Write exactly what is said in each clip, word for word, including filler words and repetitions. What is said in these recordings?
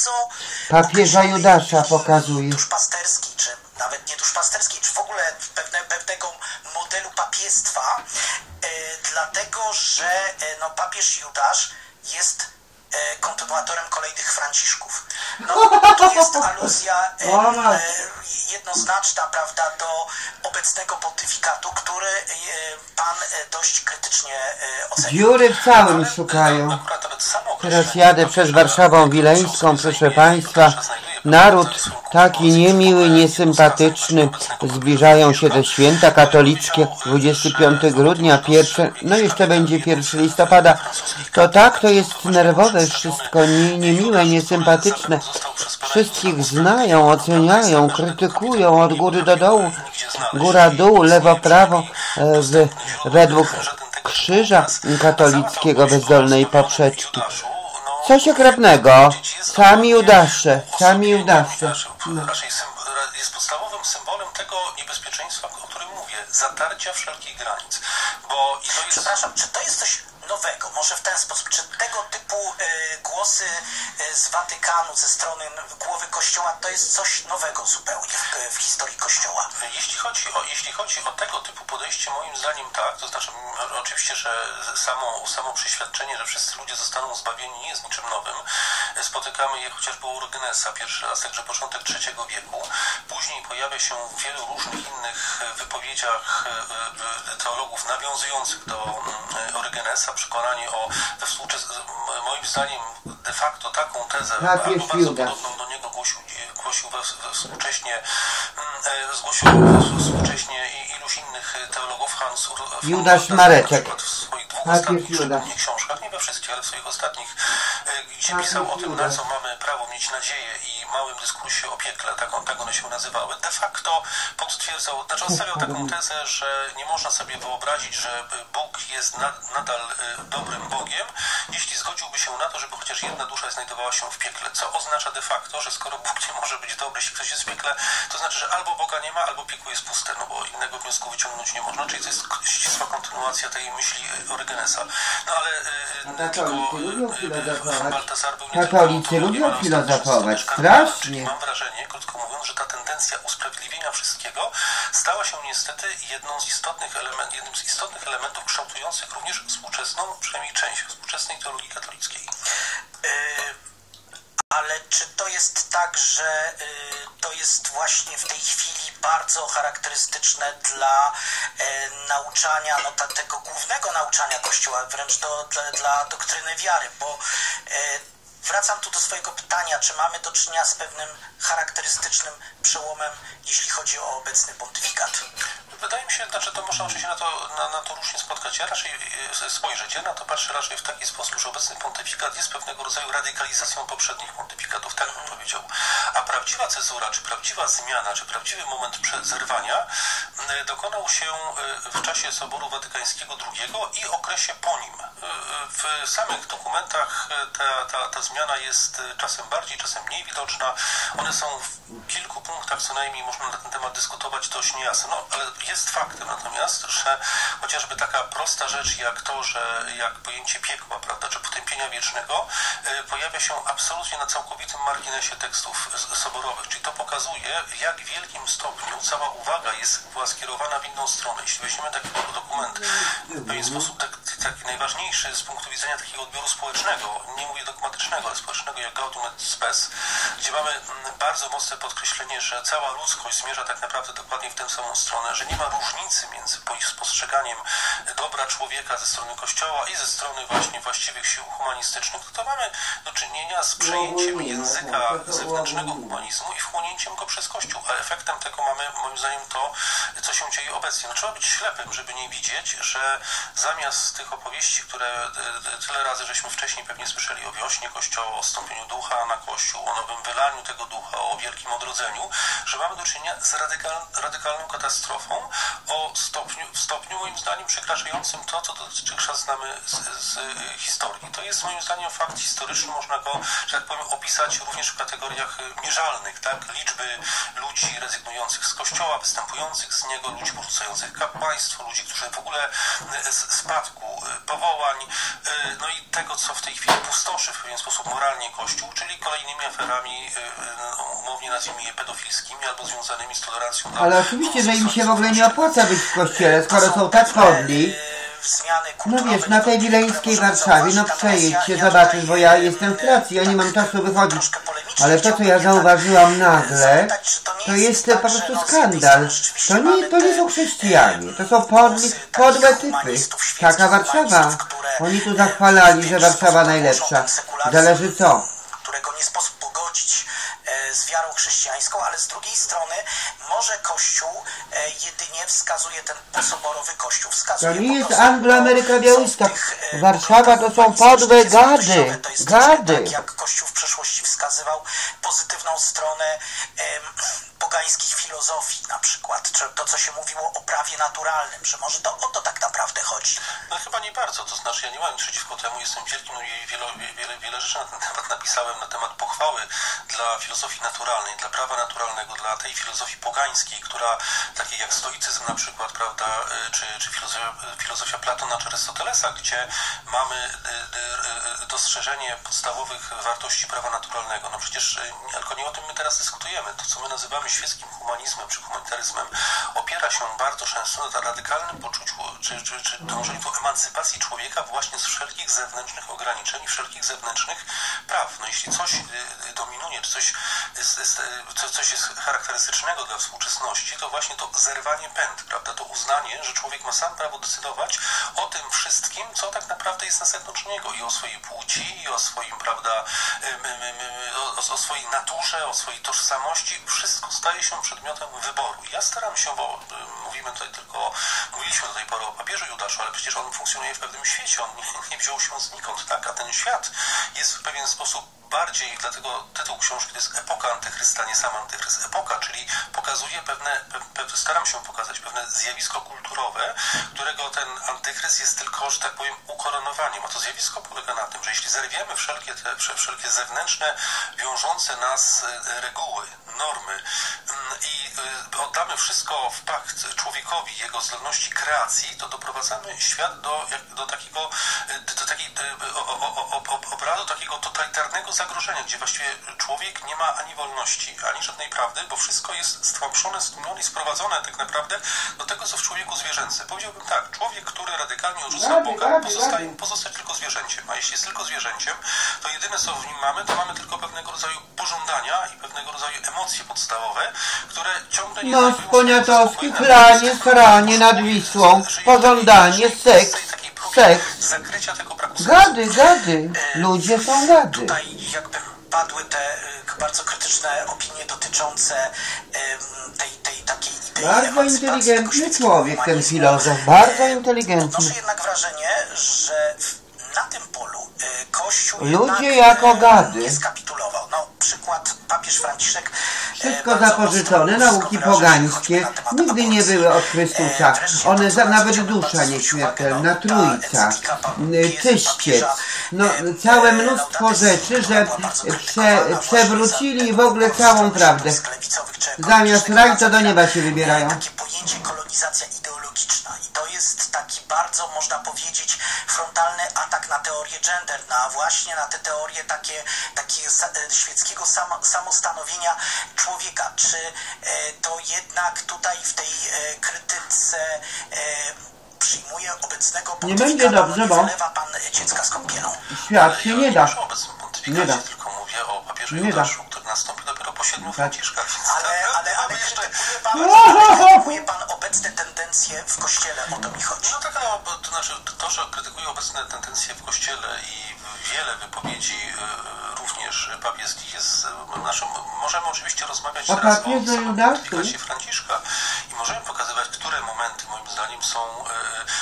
bardzo... Papieża Judasza pokazuje. Duszpasterski, czy nawet nie duszpasterski, czy w ogóle pewne, pewnego modelu papiestwa, e, dlatego, że e, no, papież Judasz jest e, kontynuatorem kolejnych Franciszków. No, to jest aluzja e, e, jednoznaczna, prawda, do obecnego pontyfikatu, który e, pan e, dość krytycznie e, ocenił. Dziury w całym szukają. Teraz jadę przez Warszawą Wileńską, proszę Państwa. Naród taki niemiły, niesympatyczny. Zbliżają się te święta katolickie. dwudziestego piątego grudnia, pierwsze, no jeszcze będzie pierwszego listopada. To tak, to jest nerwowe wszystko, nie, niemiłe, niesympatyczne. Wszystkich znają, oceniają, krytykują od góry do dołu. Góra, dół, lewo, prawo, w, według krzyża katolickiego bez dolnej poprzeczki. Coś okropnego. Sami Judasze, sami Judasze. No. Raczej jest podstawowym symbolem tego niebezpieczeństwa, o którym mówię, zatarcia wszelkich granic. Bo i to jest... Przepraszam, czy to jest coś nowego? Może w ten sposób, czy tego typu e, głosy e, z Watykanu, ze strony głowy Kościoła, to jest coś nowego zupełnie w, w historii Kościoła? Jeśli chodzi, o, jeśli chodzi o tego typu podejście, moim zdaniem tak, to znaczy oczywiście, że samo, samo przeświadczenie, że wszyscy ludzie zostaną zbawieni, nie jest niczym nowym. Spotykamy je chociażby u Orygenesa pierwszy raz, także początek trzeciego wieku. Później pojawia się w wielu różnych innych wypowiedziach teologów nawiązujących do Orygenesa przekonanie o we współczesnym, moim zdaniem de facto taką tezę, albo bardzo podobną do niego głosił, głosił we, we współcześnie zgłosił współcześnie iluś innych teologów. Hans Judasz Mareczek. W swoich dwóch ostatnich książkach, nie we wszystkich, ale w swoich ostatnich, gdzie pisał o tym, na co mamy prawo mieć nadzieję i małym dyskursie o piekle, tak, on, tak one się nazywały, de facto potwierdzał, znaczy on stawiał taką tezę, że nie można sobie wyobrazić, że Bóg jest nad, nadal dobrym Bogiem, jeśli zgodziłby się na to, żeby chociaż jedna dusza znajdowała się w piekle, co oznacza de facto, że skoro Bóg nie może być dobry, jeśli ktoś jest w piekle, to znaczy, że albo Boga nie ma, albo piekło jest puste, no bo innego wniosku wyciągnąć nie można, czyli to jest ścisła kontynuacja tej myśli Orygenesa. No ale no, tylko Baltazar był katolicy lubią filozofować, strasznie. Mam wrażenie, krótko mówiąc, że ta tendencja usprawiedliwienia wszystkiego stała się niestety jedną z istotnych element, jednym z istotnych elementów kształtujących również współczesną, przynajmniej część współczesnej teologii katolickiej. Yy, ale czy to jest tak, że yy, to jest właśnie w tej chwili bardzo charakterystyczne dla yy, nauczania, no ta, tego głównego nauczania Kościoła, wręcz do, dla, dla doktryny wiary, bo yy, wracam tu do swojego pytania, czy mamy do czynienia z pewnym charakterystycznym przełomem, jeśli chodzi o obecny pontyfikat? Wydaje mi się, znaczy to można oczywiście na to, na, na to różnie spotkać. Ja raczej spojrzeć, ja na to patrzę raczej w taki sposób, że obecny pontyfikat jest pewnego rodzaju radykalizacją poprzednich pontyfikatów, tak bym powiedział. A prawdziwa cezura, czy prawdziwa zmiana, czy prawdziwy moment zerwania dokonał się w czasie Soboru Watykańskiego drugiego i okresie po nim. W samych dokumentach ta, ta, ta zmiana jest czasem bardziej, czasem mniej widoczna. One są w kilku punktach co najmniej, można na ten temat dyskutować, dość niejasne. No, ale jest faktem natomiast, że chociażby taka prosta rzecz jak to, że jak pojęcie piekła, prawda, czy potępienia wiecznego y, pojawia się absolutnie na całkowitym marginesie tekstów soborowych, czyli to pokazuje, w jak wielkim stopniu cała uwaga jest była skierowana w inną stronę. Jeśli weźmiemy taki dokument w pewien sposób tak, taki najważniejszy z punktu widzenia takiego odbioru społecznego, nie mówię dogmatycznego, ale społecznego, jak Gaudium et Spes, gdzie mamy bardzo mocne podkreślenie, że cała ludzkość zmierza tak naprawdę dokładnie w tę samą stronę, że nie ma różnicy między postrzeganiem dobra człowieka ze strony Kościoła i ze strony właśnie właściwych sił humanistycznych, to mamy do czynienia z przejęciem języka zewnętrznego humanizmu i wchłonięciem go przez Kościół, a efektem tego mamy, moim zdaniem, to, co się dzieje obecnie. No, trzeba być ślepym, żeby nie widzieć, że zamiast tych opowieści, które tyle razy żeśmy wcześniej pewnie słyszeli o wiośnie Kościoła, o stąpieniu ducha na Kościół, o nowym wylaniu tego ducha, o wielkim odrodzeniu, że mamy do czynienia z radykal, radykalną katastrofą, o stopniu, w stopniu moim zdaniem przekraczającym to, co dotychczas znamy z, z historii. To jest moim zdaniem fakt historyczny, można go, że tak powiem, opisać również w kategoriach mierzalnych, tak? Liczby ludzi rezygnujących z kościoła, występujących z niego, ludzi porzucających kapłaństwo, ludzi, którzy w ogóle z spadku powołań, no i tego, co w tej chwili pustoszy w pewien sposób moralnie Kościół, czyli kolejnymi aferami, umownie nazwijmy je pedofilskimi albo związanymi z tolerancją. Ale oczywiście, że im się w ogóle nie opłaca być w kościele, skoro są tak podli. No wiesz, na tej wileńskiej Warszawie, no przejedź się, zobaczysz, bo ja jestem w pracy, ja nie mam czasu wychodzić. Ale to, co ja zauważyłam nagle, to jest po prostu skandal. To nie, to nie są chrześcijanie, to są podli, podłe typy. Taka Warszawa. Oni tu zachwalali, że Warszawa najlepsza. Zależy co. Którego nie sposób pogodzić z wiarą chrześcijańską, ale z drugiej strony może Kościół jedynie wskazuje ten posoborowy Kościół. Wskazuje to nie jest Anglo-Ameryka Białystok. Warszawa to są podłe gady. To jest Gady. tak, jak Kościół w przeszłości wskazywał pozytywną stronę em, pogańskich filozofii na przykład, czy to, co się mówiło o prawie naturalnym, że może to o to tak naprawdę chodzi. No chyba nie bardzo, to znaczy ja nie mam nic przeciwko temu, jestem wielkim, no i wiele, wiele, wiele rzeczy na ten temat napisałem, na temat pochwały dla filozofii naturalnej, dla prawa naturalnego, dla tej filozofii pogańskiej, która, takiej jak stoicyzm na przykład, prawda, czy, czy filozofia, filozofia Platona czy Arystotelesa, gdzie mamy dostrzeżenie podstawowych wartości prawa naturalnego. No przecież, tylko nie o tym my teraz dyskutujemy. To, co my nazywamy świeckim humanizmem czy humanitaryzmem, opiera się bardzo często na radykalnym poczuciu, czy, czy, czy dążeniu do emancypacji człowieka właśnie z wszelkich zewnętrznych ograniczeń, wszelkich zewnętrznych praw. No jeśli coś dominuje, czy coś, coś jest charakterystycznego dla współczesności, to właśnie to zerwanie pęd, prawda, to uznanie, że człowiek ma sam prawo decydować o tym wszystkim, co tak naprawdę jest na zewnątrz niego i o swojej płci, i o swoim, prawda, o, o swojej naturze, o swojej tożsamości. Wszystko staje się przedmiotem wyboru. Ja staram się, bo mówimy tutaj tylko, mówiliśmy do tej pory o papieżu Judaszu, ale przecież on funkcjonuje w pewnym świecie, on nie, nie wziął się znikąd, tak, a ten świat jest w pewien sposób bardziej, dlatego tytuł książki to jest Epoka Antychrysta, nie sam Antychryst. Epoka, czyli pokazuje pewne, pe, pe, staram się pokazać pewne zjawisko kulturowe, którego ten Antychryst jest tylko, że tak powiem, ukoronowaniem. A to zjawisko polega na tym, że jeśli zerwiemy wszelkie te, wszelkie zewnętrzne, wiążące nas reguły, normy i oddamy wszystko w pakt człowiekowi, jego zdolności kreacji, to doprowadzamy świat do, do takiego, do takiej obradu, takiego totalitarnego zagrożenia, gdzie właściwie człowiek nie ma ani wolności, ani żadnej prawdy, bo wszystko jest stłamszone, stłumione i sprowadzone tak naprawdę do tego, co w człowieku zwierzęce. Powiedziałbym tak, człowiek, który radykalnie odrzuca Boga, pozostaje, pozostaje tylko zwierzęciem, a jeśli jest tylko zwierzęciem, to jedyne, co w nim mamy, to mamy tylko pewnego rodzaju pożądania i pewnego rodzaju emocje podstawowe, które ciągle nie no, Poniatowski, chlanie, sranie nad Wisłą, pożądanie, seks, seks. Zakrycia tego braku. Gady, gady. Ludzie są gady. Tutaj jakby padły te bardzo krytyczne opinie dotyczące tej, tej takiej idei. Bardzo inteligentny człowiek, ten filozof, bardzo inteligentny. Odnoszę jednak wrażenie, że na tym polu Kościół ludzie jako gady nie skapitulował. No, przykład papież Franciszek. Wszystko zapożyczone, nauki pogańskie nigdy nie były od Chrystusa. One za, nawet dusza nieśmiertelna, trójca, czyściec. No, całe mnóstwo rzeczy, że prze, przewrócili w ogóle całą prawdę. Zamiast raj, to do nieba się wybierają. Takie pojęcie kolonizacja ideologiczna i to jest taki bardzo, można powiedzieć, frontalny atak na teorię gender, na właśnie na te teorie takie, takiego świeckiego samo, samostanowienia człowieka. Czy e, to jednak tutaj w tej e, krytyce e, przyjmuje obecnego pontyfika, nie będzie dobrze, bo wylewa pan dziecka z kąpielą? Świat się nie da. Nie da. Tylko mówię o papieżu Judaszu, który nastąpi dopiero po siedmiu Franciszkach. Ale, ale, ale krytykuje pan, ale krytykuje pan obecne tendencje w Kościele, o to mi chodzi. No tak, no, to znaczy to, że krytykuje obecne tendencje w Kościele i wiele wypowiedzi również papieskich jest, znaczy, możemy oczywiście rozmawiać o teraz o pontyfikacie Franciszka i możemy pokazywać, które momenty moim zdaniem są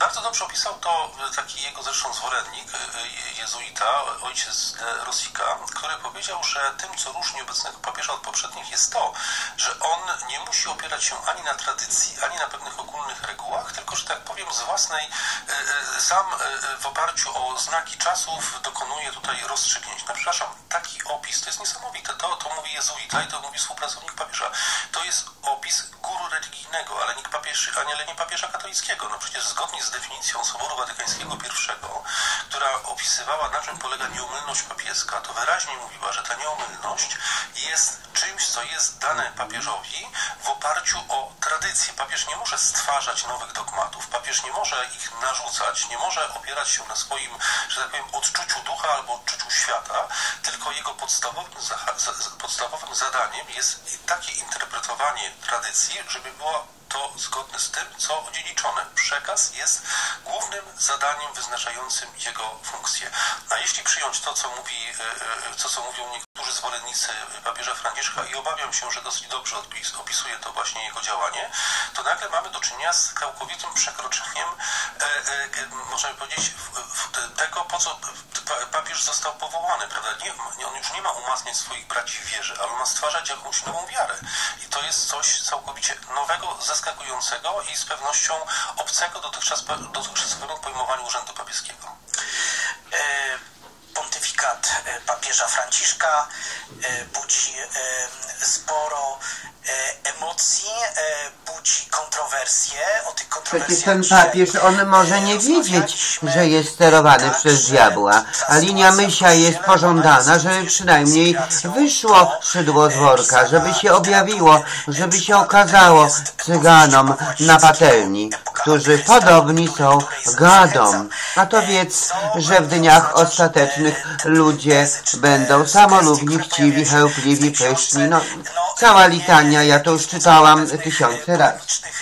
Bardzo dobrze opisał to taki jego zresztą zwolennik, jezuita, ojciec de Rosika, który powiedział, że tym, co różni obecnego papieża od poprzednich, jest to, że on nie musi opierać się ani na tradycji, ani na pewnych ogólnych regułach, tylko, że tak powiem, z własnej, sam w oparciu o znaki czasów dokonuje tutaj rozstrzygnięć. No przepraszam, taki opis to jest niesamowite. To, to mówi jezuita i to mówi współpracownik papieża. To jest opis guru religijnego, ale nie, papież, ale nie papieża katolickiego. No przecież zgodnie z definicją Soboru Watykańskiego pierwszego, która opisywała, na czym polega nieomylność papieska, to wyraźnie mówiła, że ta nieomylność jest czymś, co jest dane papieżowi w oparciu o tradycję. Papież nie może stwarzać nowych dogmatów, papież nie może ich narzucać, nie może opierać się na swoim, że tak powiem, odczuciu ducha albo odczuciu świata, tylko jego podstawowym, podstawowym zadaniem jest takie interpretowanie tradycji, żeby było to zgodne z tym, co odziedziczone. Przekaz jest głównym zadaniem wyznaczającym jego funkcję. A jeśli przyjąć to, co mówi, to, co mówią niektórzy zwolennicy papieża Franciszka, i obawiam się, że dosyć dobrze opisuje to właśnie jego działanie, to nagle mamy do czynienia z całkowitym przekroczeniem, możemy powiedzieć, tego, po co papież został powołany, prawda? Nie, on już nie ma umacniać swoich braci w wierze, ale ma stwarzać jakąś nową wiarę. I to jest coś całkowicie nowego, zaskakującego i z pewnością obcego dotychczas, dotychczasowemu pojmowaniu urzędu papieskiego. Pontyfikat papieża Franciszka budzi sporo emocji, budzi kontrowersje. O tych kontrowersjach Przecież ten papież, on może nie wiedzieć, że jest sterowany przez diabła, a linia mysia jest pożądana, żeby przynajmniej wyszło szydło z worka, żeby się objawiło, żeby się okazało cyganom na patelni, którzy podobni są gadom. A to wiedz, że w dniach ostatecznych ludzie będą samolubni, chciwi, chełpliwi, pyszni. No, cała litania, ja to już czytałam tysiące razy.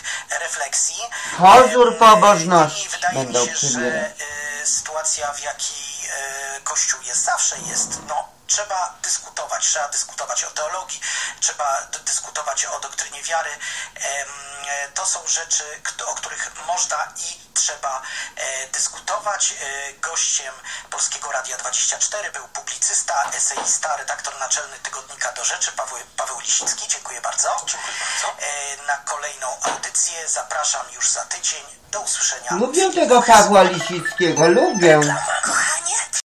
Pozór pobożności będą przymierać. Sytuacja, w jakiej Kościół jest, zawsze jest, no, trzeba dyskutować, trzeba dyskutować o teologii, trzeba dyskutować o doktrynie wiary. To są rzeczy, o których można i trzeba dyskutować. Gościem Polskiego Radia dwadzieścia cztery był publicysta, eseista, redaktor naczelny tygodnika Do Rzeczy, Paweł, Paweł Lisicki. Dziękuję bardzo. Dziękuję bardzo. Na kolejną audycję zapraszam już za tydzień. Do usłyszenia. Lubię tego Pawła Lisickiego, lubię.